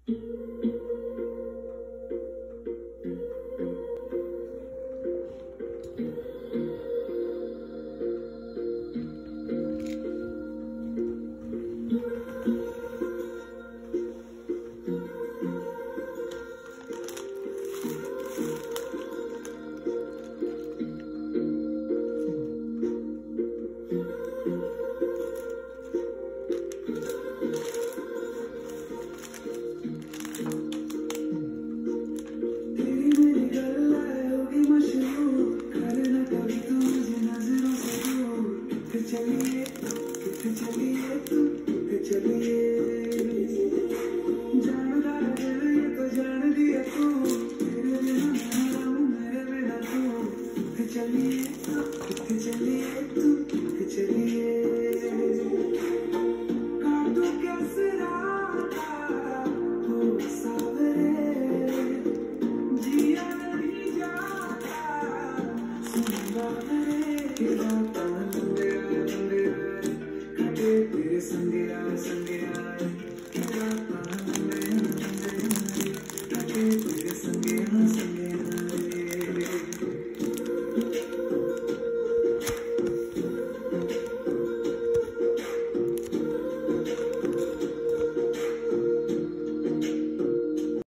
चलिए चलिए चलिए जानदा दिल ये तो जान दिया तू तेरे बिना मेरे बिना तू चलिए चलिए चलिए काटो कैसे राता हो सावरे जिया नहीं जाता सुनवा